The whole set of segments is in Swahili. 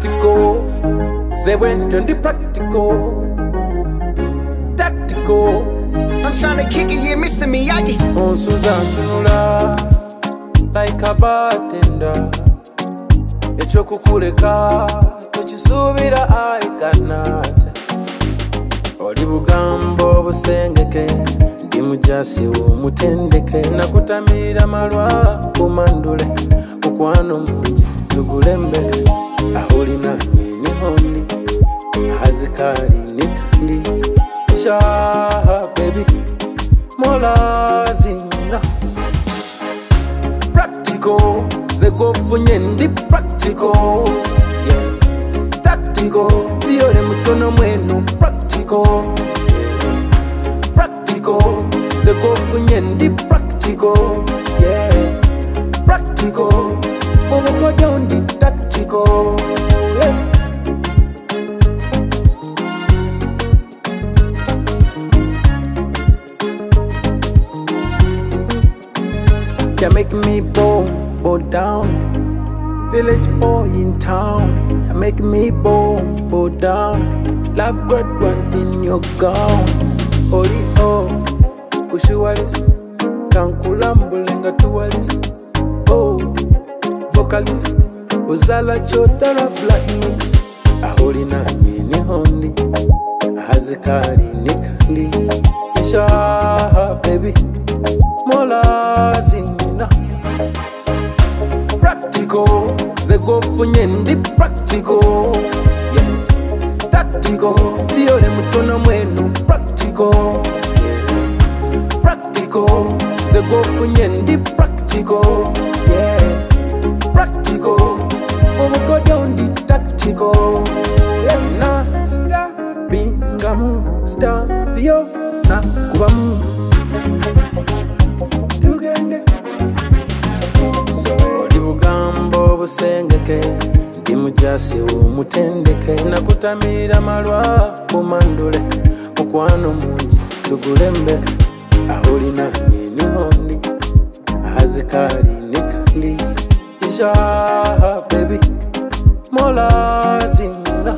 practical. Say bwentyo ndi practical. Tactical. I'm trying to kick it, yeah, Mr. Miyagi. Onsuza ntunula like a bartender. Ekyokukuleka Tokisuubila aikanate. Oli bugambo obusengeke ndi mujjaasi omutendeke. Nakutamiila malwa mandule Mukwaano munji tugulembeke. Aholi naanye niho Ahazikali ni kandi. Baby, mula zenina. Practical, ze gwofunye ndi practical. Yeah, tactical, viole mutono mweeno practical. Yeah, practical, ze gwofunye ndi practical. Yeah, practical, obukodyo ndi tactical. Yeah. You make me bow down. Village boy in town. You make me bow down. Love God want in your gown. Oli oh, kushuwalis. Kankulambulenga tuwalis. Oh, vocalist. Uzala chotara black mix. Aholi naanye niho Ahazikali ni kandi. Isha baby, mula zenina. Practical, ze gwofunye ndi practical. Yeah, tactical, viole mutono mweeno practical. Yeah, practical, ze gwofunye ndi practical. Yeah, practical, obukodyo ndi tactical. Yeah, na stabingamu, stabyo na kubamu. Obusengeke ndi mujjaasi omutendeke. Nakutamiila malwa mandule Mukwaano munji tugulembeke. Aholi naanye niho Ahazikali ni kandi. Isha baby, mula zenina.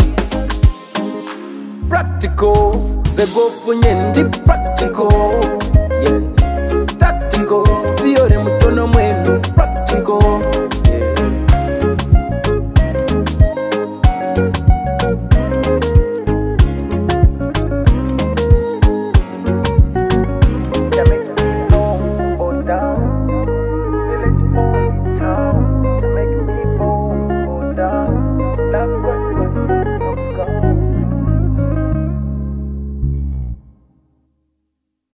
Practical, ze gwofunye ndi practical. Yeah, tactical, viole mutono mweeno practical.